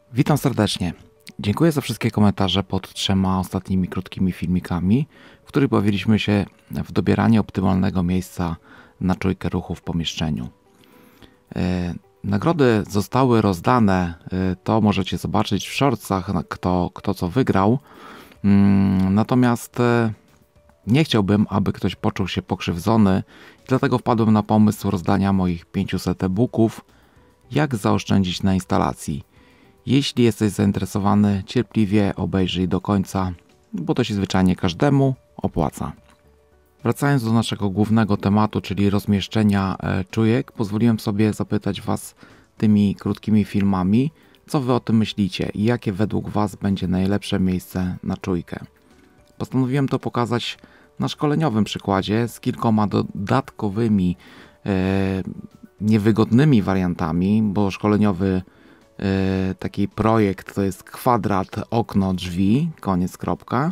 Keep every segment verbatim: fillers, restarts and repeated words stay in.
Witam serdecznie. Dziękuję za wszystkie komentarze pod trzema ostatnimi krótkimi filmikami, w których bawiliśmy się w dobieranie optymalnego miejsca na czujkę ruchu w pomieszczeniu. E, nagrody zostały rozdane, e, to możecie zobaczyć w shortsach, kto, kto co wygrał. Mm, natomiast e, nie chciałbym, aby ktoś poczuł się pokrzywdzony, dlatego wpadłem na pomysł rozdania moich pięciuset e-booków, jak zaoszczędzić na instalacji. Jeśli jesteś zainteresowany, cierpliwie obejrzyj do końca, bo to się zwyczajnie każdemu opłaca. Wracając do naszego głównego tematu, czyli rozmieszczenia czujek, pozwoliłem sobie zapytać Was tymi krótkimi filmami, co Wy o tym myślicie i jakie według Was będzie najlepsze miejsce na czujkę. Postanowiłem to pokazać na szkoleniowym przykładzie z kilkoma dodatkowymi, e, niewygodnymi wariantami, bo szkoleniowy taki projekt to jest kwadrat, okno, drzwi, koniec, kropka,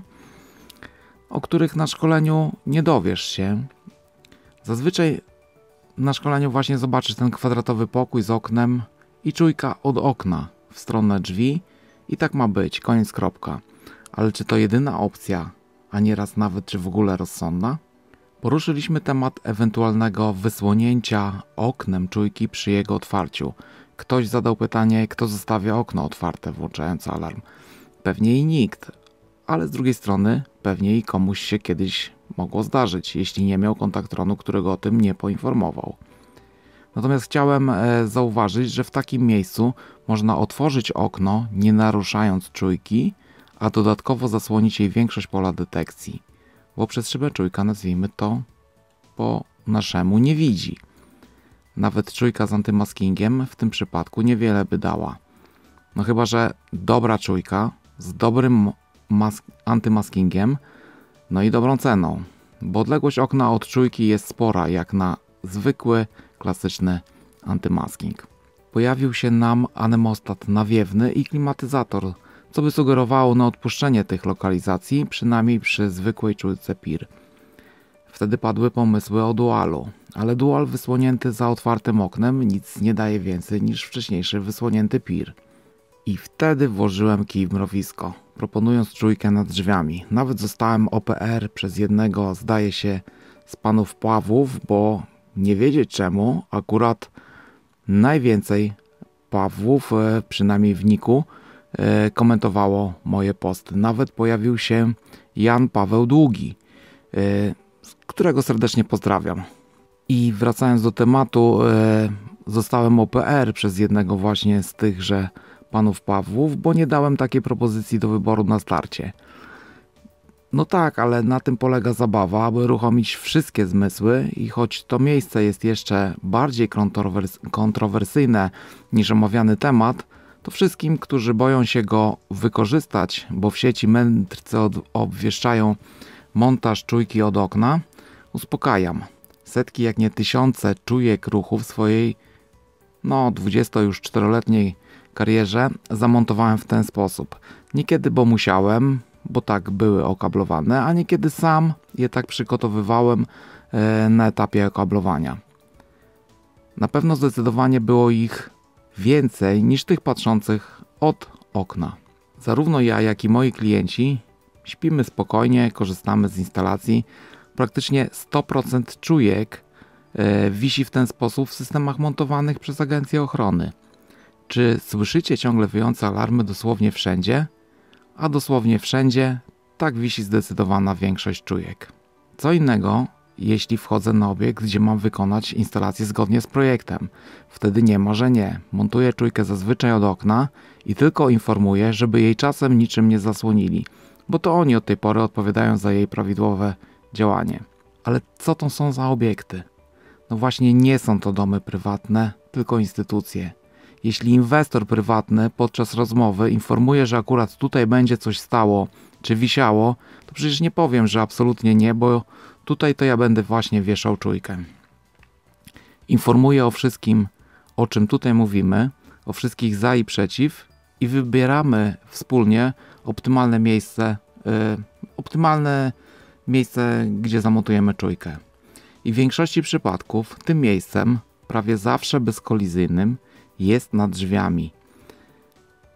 o których na szkoleniu nie dowiesz się. Zazwyczaj na szkoleniu właśnie zobaczysz ten kwadratowy pokój z oknem i czujka od okna w stronę drzwi i tak ma być, koniec, kropka. Ale czy to jedyna opcja, a nieraz nawet czy w ogóle rozsądna? Poruszyliśmy temat ewentualnego wysłonięcia oknem czujki przy jego otwarciu. Ktoś zadał pytanie, kto zostawia okno otwarte, włączając alarm. Pewnie i nikt, ale z drugiej strony pewnie i komuś się kiedyś mogło zdarzyć, jeśli nie miał kontaktronu, którego o tym nie poinformował. Natomiast chciałem e, zauważyć, że w takim miejscu można otworzyć okno, nie naruszając czujki, a dodatkowo zasłonić jej większość pola detekcji, bo przez szybę czujka, nazwijmy to po naszemu, nie widzi. Nawet czujka z antymaskingiem w tym przypadku niewiele by dała. No chyba że dobra czujka z dobrym antymaskingiem, no i dobrą ceną, bo odległość okna od czujki jest spora, jak na zwykły, klasyczny antymasking. Pojawił się nam anemostat nawiewny i klimatyzator, co by sugerowało na odpuszczenie tych lokalizacji, przynajmniej przy zwykłej czujce P I R. Wtedy padły pomysły o dualu, ale dual wysłonięty za otwartym oknem nic nie daje więcej niż wcześniejszy wysłonięty P I R. I wtedy włożyłem kij w mrowisko, proponując czujkę nad drzwiami. Nawet zostałem O P R przez jednego, zdaje się, z panów Pawłów, bo nie wiedzieć czemu, akurat najwięcej Pawłów, przynajmniej w niku, komentowało moje posty. Nawet pojawił się Jan Paweł Długi, którego serdecznie pozdrawiam. I wracając do tematu, e, zostałem O P R przez jednego właśnie z tychże panów Pawłów, bo nie dałem takiej propozycji do wyboru na starcie. No tak, ale na tym polega zabawa, aby uruchomić wszystkie zmysły i choć to miejsce jest jeszcze bardziej kontrowers kontrowersyjne niż omawiany temat, to wszystkim, którzy boją się go wykorzystać, bo w sieci mędrcy obwieszczają montaż czujki od okna, uspokajam. Setki, jak nie tysiące czujek ruchu w swojej no dwudziestoczteroletniej karierze zamontowałem w ten sposób. Niekiedy, bo musiałem, bo tak były okablowane, a niekiedy sam je tak przygotowywałem e, na etapie okablowania. Na pewno zdecydowanie było ich więcej niż tych patrzących od okna. Zarówno ja, jak i moi klienci śpimy spokojnie, korzystamy z instalacji. Praktycznie sto procent czujek e, wisi w ten sposób w systemach montowanych przez agencję ochrony. Czy słyszycie ciągle wyjące alarmy dosłownie wszędzie? A dosłownie wszędzie tak wisi zdecydowana większość czujek. Co innego, jeśli wchodzę na obiekt, gdzie mam wykonać instalację zgodnie z projektem. Wtedy nie ma, że nie. Montuję czujkę zazwyczaj od okna i tylko informuję, żeby jej czasem niczym nie zasłonili, bo to oni od tej pory odpowiadają za jej prawidłowe działanie. Ale co to są za obiekty? No właśnie nie są to domy prywatne, tylko instytucje. Jeśli inwestor prywatny podczas rozmowy informuje, że akurat tutaj będzie coś stało, czy wisiało, to przecież nie powiem, że absolutnie nie, bo tutaj to ja będę właśnie wieszał czujkę. Informuję o wszystkim, o czym tutaj mówimy, o wszystkich za i przeciw i wybieramy wspólnie optymalne miejsce, yy, optymalne miejsce, gdzie zamontujemy czujkę. I w większości przypadków tym miejscem, prawie zawsze bezkolizyjnym, jest nad drzwiami.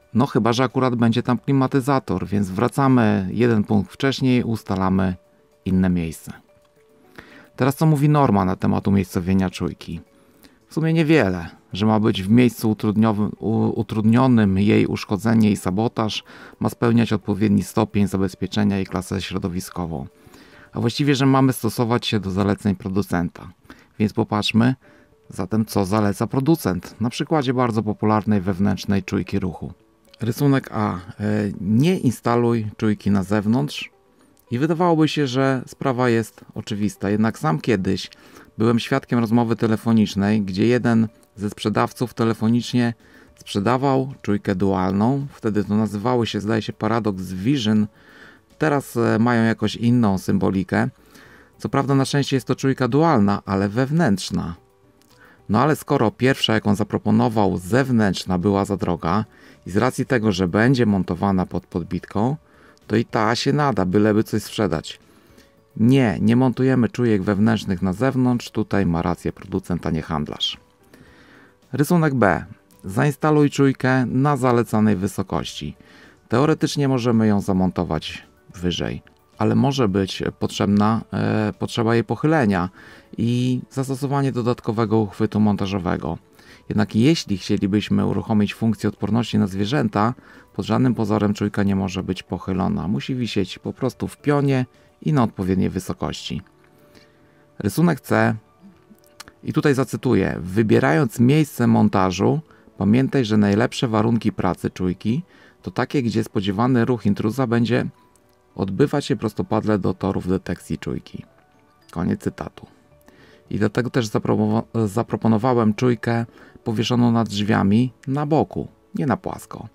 No chyba że akurat będzie tam klimatyzator, więc wracamy jeden punkt wcześniej, ustalamy inne miejsce. Teraz co mówi norma na temat umiejscowienia czujki? W sumie niewiele, że ma być w miejscu utrudnionym jej uszkodzenie i sabotaż, ma spełniać odpowiedni stopień zabezpieczenia i klasę środowiskową. A właściwie, że mamy stosować się do zaleceń producenta. Więc popatrzmy zatem, co zaleca producent na przykładzie bardzo popularnej wewnętrznej czujki ruchu. Rysunek A. Nie instaluj czujki na zewnątrz. I wydawałoby się, że sprawa jest oczywista, jednak sam kiedyś byłem świadkiem rozmowy telefonicznej, gdzie jeden ze sprzedawców telefonicznie sprzedawał czujkę dualną. Wtedy to nazywało się, zdaje się, Paradox Vision. Teraz mają jakoś inną symbolikę. Co prawda na szczęście jest to czujka dualna, ale wewnętrzna. No ale skoro pierwsza, jaką zaproponował, zewnętrzna, była za droga i z racji tego, że będzie montowana pod podbitką, to i ta się nada, byleby coś sprzedać. Nie, nie montujemy czujek wewnętrznych na zewnątrz, tutaj ma rację producent, a nie handlarz. Rysunek B. Zainstaluj czujkę na zalecanej wysokości. Teoretycznie możemy ją zamontować wyżej, ale może być potrzebna e, potrzeba jej pochylenia i zastosowanie dodatkowego uchwytu montażowego. Jednak jeśli chcielibyśmy uruchomić funkcję odporności na zwierzęta, pod żadnym pozorem czujka nie może być pochylona. Musi wisieć po prostu w pionie i na odpowiedniej wysokości. Rysunek C. I tutaj zacytuję. Wybierając miejsce montażu, pamiętaj, że najlepsze warunki pracy czujki to takie, gdzie spodziewany ruch intruza będzie odbywać się prostopadle do torów detekcji czujki. Koniec cytatu. I dlatego też zapro zaproponowałem czujkę powieszoną nad drzwiami na boku, nie na płasko.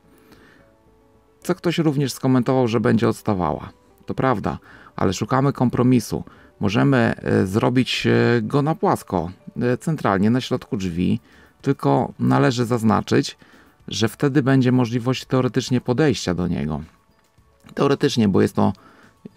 Co ktoś również skomentował, że będzie odstawała. To prawda, ale szukamy kompromisu. Możemy e, zrobić e, go na płasko, e, centralnie na środku drzwi, tylko należy zaznaczyć, że wtedy będzie możliwość teoretycznie podejścia do niego. Teoretycznie, bo jest to, e,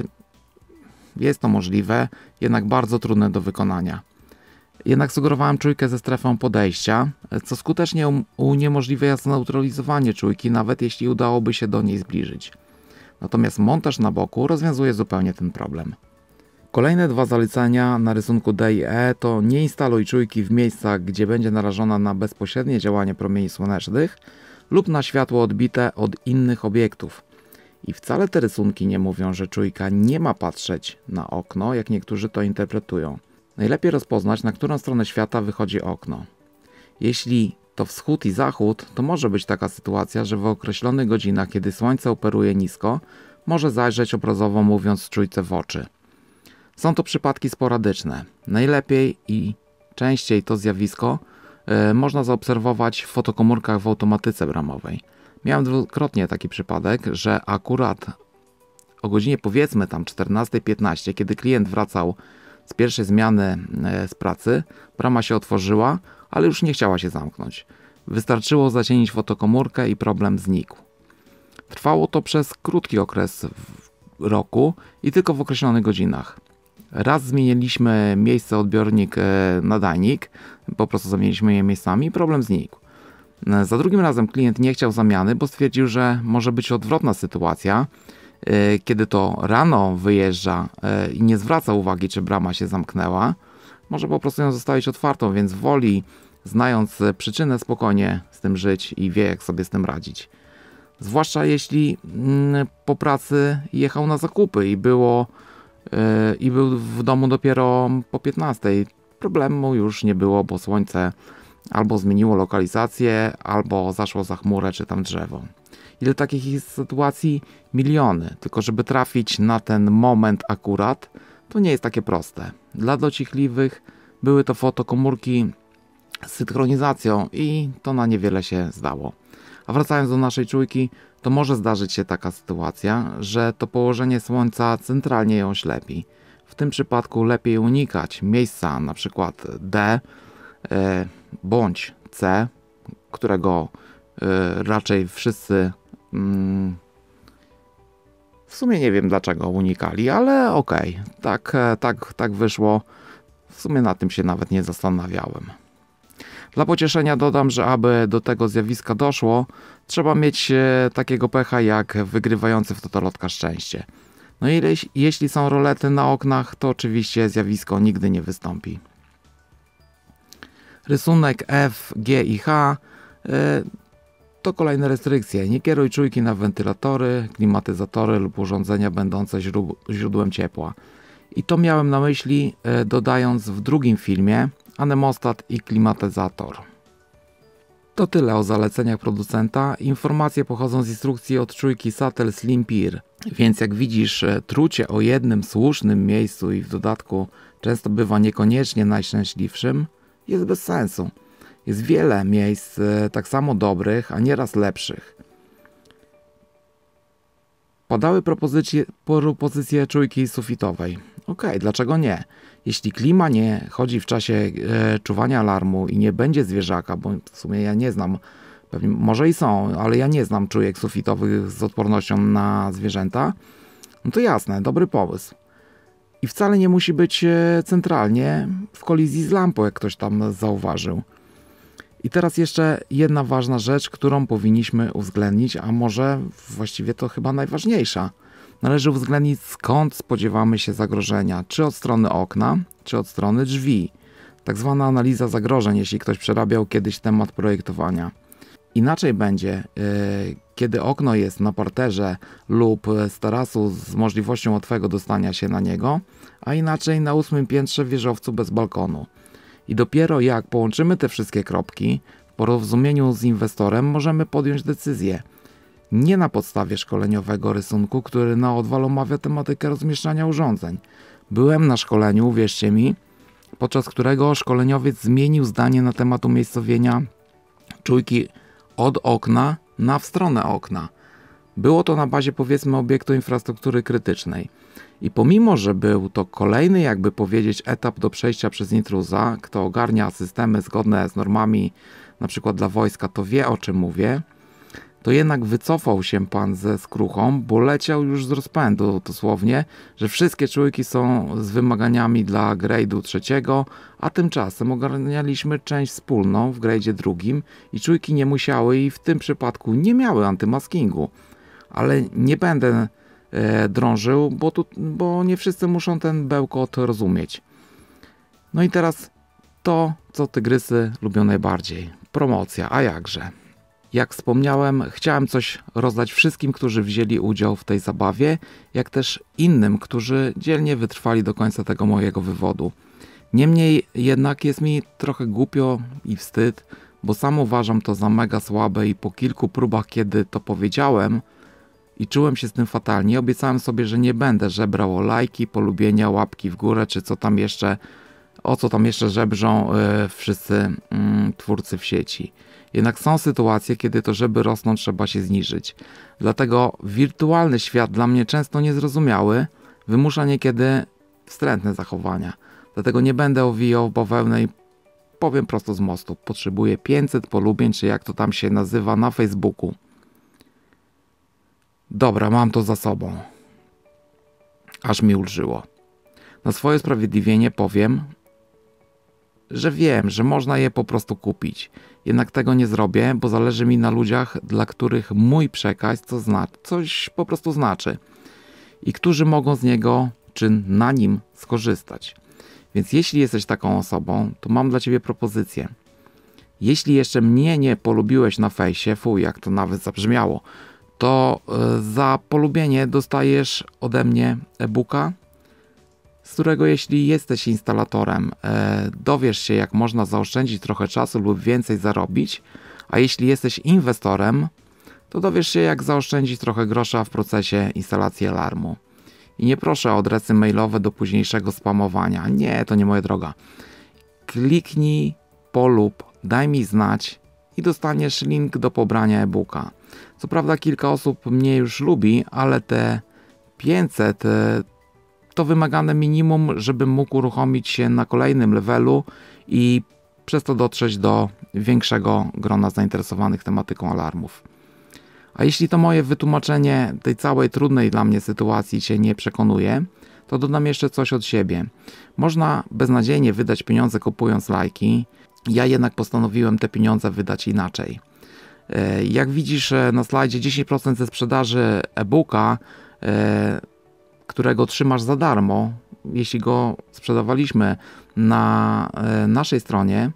jest to możliwe, jednak bardzo trudne do wykonania. Jednak sugerowałem czujkę ze strefą podejścia, co skutecznie uniemożliwia zneutralizowanie czujki, nawet jeśli udałoby się do niej zbliżyć. Natomiast montaż na boku rozwiązuje zupełnie ten problem. Kolejne dwa zalecenia na rysunku D i E to nie instaluj czujki w miejscach, gdzie będzie narażona na bezpośrednie działanie promieni słonecznych lub na światło odbite od innych obiektów. I wcale te rysunki nie mówią, że czujka nie ma patrzeć na okno, jak niektórzy to interpretują. Najlepiej rozpoznać, na którą stronę świata wychodzi okno. Jeśli to wschód i zachód, to może być taka sytuacja, że w określonych godzinach, kiedy słońce operuje nisko, może zajrzeć, obrazowo mówiąc, czujce w oczy. Są to przypadki sporadyczne. Najlepiej i częściej to zjawisko yy, można zaobserwować w fotokomórkach w automatyce bramowej. Miałem dwukrotnie taki przypadek, że akurat o godzinie powiedzmy tam czternasta piętnaście, kiedy klient wracał z pierwszej zmiany z pracy, brama się otworzyła, ale już nie chciała się zamknąć. Wystarczyło zacienić fotokomórkę i problem znikł. Trwało to przez krótki okres roku i tylko w określonych godzinach. Raz zmieniliśmy miejsce odbiornik nadajnik, po prostu zamieniliśmy je miejscami i problem znikł. Za drugim razem klient nie chciał zamiany, bo stwierdził, że może być odwrotna sytuacja, kiedy to rano wyjeżdża i nie zwraca uwagi, czy brama się zamknęła, może po prostu ją zostawić otwartą, więc woli, znając przyczynę, spokojnie z tym żyć i wie, jak sobie z tym radzić. Zwłaszcza jeśli po pracy jechał na zakupy i było i był w domu dopiero po piętnastej. Problemu już nie było, bo słońce albo zmieniło lokalizację, albo zaszło za chmurę, czy tam drzewo. Ile takich sytuacji? Miliony. Tylko żeby trafić na ten moment akurat, to nie jest takie proste. Dla dociekliwych były to fotokomórki z synchronizacją i to na niewiele się zdało. A wracając do naszej czujki, to może zdarzyć się taka sytuacja, że to położenie słońca centralnie ją ślepi. W tym przypadku lepiej unikać miejsca na przykład D e, bądź C, którego e, raczej wszyscy mm, w sumie nie wiem dlaczego unikali, ale okej, okay. tak, tak, tak wyszło. W sumie na tym się nawet nie zastanawiałem. Dla pocieszenia dodam, że aby do tego zjawiska doszło, trzeba mieć e, takiego pecha jak wygrywający w totolotka szczęście. No i jeśli, jeśli są rolety na oknach, to oczywiście zjawisko nigdy nie wystąpi. Rysunek F, G i H e, to kolejne restrykcje. Nie kieruj czujki na wentylatory, klimatyzatory lub urządzenia będące źródłem ciepła. I to miałem na myśli, e, dodając w drugim filmie anemostat i klimatyzator. To tyle o zaleceniach producenta. Informacje pochodzą z instrukcji od czujki Satel Slim Peer. Więc jak widzisz, trucie o jednym słusznym miejscu i w dodatku często bywa niekoniecznie najszczęśliwszym, jest bez sensu. Jest wiele miejsc tak samo dobrych, a nieraz lepszych. Padały propozycje, propozycje czujki sufitowej. Okej, okay, dlaczego nie? Jeśli klima nie chodzi w czasie e, czuwania alarmu i nie będzie zwierzaka, bo w sumie ja nie znam, pewnie może i są, ale ja nie znam czujek sufitowych z odpornością na zwierzęta, no to jasne, dobry pomysł. I wcale nie musi być e, centralnie w kolizji z lampą, jak ktoś tam zauważył. I teraz jeszcze jedna ważna rzecz, którą powinniśmy uwzględnić, a może właściwie to chyba najważniejsza. Należy uwzględnić, skąd spodziewamy się zagrożenia, czy od strony okna, czy od strony drzwi. Tak zwana analiza zagrożeń, jeśli ktoś przerabiał kiedyś temat projektowania. Inaczej będzie, yy, kiedy okno jest na parterze lub z tarasu z możliwością łatwego dostania się na niego, a inaczej na ósmym piętrze w wieżowcu bez balkonu. I dopiero jak połączymy te wszystkie kropki, w porozumieniu z inwestorem możemy podjąć decyzję. Nie na podstawie szkoleniowego rysunku, który na odwal omawia tematykę rozmieszczania urządzeń. Byłem na szkoleniu, uwierzcie mi, podczas którego szkoleniowiec zmienił zdanie na temat umiejscowienia czujki od okna na w stronę okna. Było to na bazie, powiedzmy, obiektu infrastruktury krytycznej. I pomimo, że był to kolejny, jakby powiedzieć, etap do przejścia przez intruza, kto ogarnia systemy zgodne z normami, na przykład dla wojska, to wie, o czym mówię, to jednak wycofał się pan ze skruchą, bo leciał już z rozpędu dosłownie, że wszystkie czujki są z wymaganiami dla grade'u trzeciego, a tymczasem ogarnialiśmy część wspólną w grade'zie drugim i czujki nie musiały i w tym przypadku nie miały antymaskingu. Ale nie będę e, drążył, bo, tu, bo nie wszyscy muszą ten bełkot rozumieć. No i teraz to, co tygrysy lubią najbardziej. Promocja, a jakże. Jak wspomniałem, chciałem coś rozdać wszystkim, którzy wzięli udział w tej zabawie, jak też innym, którzy dzielnie wytrwali do końca tego mojego wywodu. Niemniej jednak jest mi trochę głupio i wstyd, bo sam uważam to za mega słabe i po kilku próbach, kiedy to powiedziałem i czułem się z tym fatalnie, obiecałem sobie, że nie będę żebrał o lajki, polubienia, łapki w górę, czy co tam jeszcze, o co tam jeszcze żebrzą yy, wszyscy yy, twórcy w sieci. Jednak są sytuacje, kiedy to żeby rosnąć trzeba się zniżyć. Dlatego wirtualny świat dla mnie często niezrozumiały, wymusza niekiedy wstrętne zachowania. Dlatego nie będę owijał w bawełnę i powiem prosto z mostu. Potrzebuję pięćset polubień, czy jak to tam się nazywa na Facebooku. Dobra, mam to za sobą. Aż mi ulżyło. Na swoje usprawiedliwienie powiem, że wiem, że można je po prostu kupić. Jednak tego nie zrobię, bo zależy mi na ludziach, dla których mój przekaz co zna- coś po prostu znaczy i którzy mogą z niego czy na nim skorzystać. Więc jeśli jesteś taką osobą, to mam dla ciebie propozycję. Jeśli jeszcze mnie nie polubiłeś na fejsie, fuj, jak to nawet zabrzmiało, to yy, za polubienie dostajesz ode mnie e-booka, z którego jeśli jesteś instalatorem, e, dowiesz się, jak można zaoszczędzić trochę czasu lub więcej zarobić, a jeśli jesteś inwestorem, to dowiesz się, jak zaoszczędzić trochę grosza w procesie instalacji alarmu. I nie proszę o adresy mailowe do późniejszego spamowania. Nie, to nie moja droga. Kliknij, polub, daj mi znać i dostaniesz link do pobrania e-booka. Co prawda kilka osób mnie już lubi, ale te pięćset e, to wymagane minimum, żebym mógł uruchomić się na kolejnym levelu i przez to dotrzeć do większego grona zainteresowanych tematyką alarmów. A jeśli to moje wytłumaczenie tej całej trudnej dla mnie sytuacji Cię nie przekonuje, to dodam jeszcze coś od siebie. Można beznadziejnie wydać pieniądze kupując lajki Ja jednak postanowiłem te pieniądze wydać inaczej. Jak widzisz na slajdzie, dziesięć procent ze sprzedaży e-booka, którego trzymasz za darmo, jeśli go sprzedawaliśmy na naszej stronie,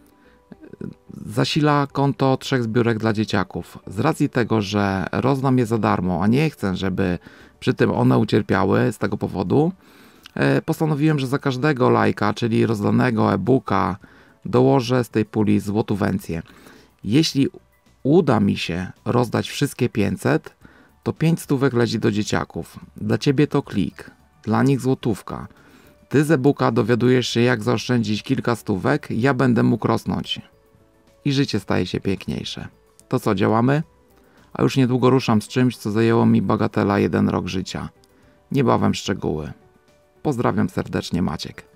zasila konto trzech zbiórek dla dzieciaków. Z racji tego, że rozdam je za darmo, a nie chcę, żeby przy tym one ucierpiały z tego powodu, postanowiłem, że za każdego lajka, czyli rozdanego e-booka, dołożę z tej puli złotówencję. Jeśli uda mi się rozdać wszystkie pięćset, to pięć stówek leci do dzieciaków. Dla ciebie to klik, dla nich złotówka. Ty z e-booka dowiadujesz się, jak zaoszczędzić kilka stówek, ja będę mógł rosnąć. I życie staje się piękniejsze. To co, działamy? A już niedługo ruszam z czymś, co zajęło mi bagatela jeden rok życia. Niebawem szczegóły. Pozdrawiam serdecznie, Maciek.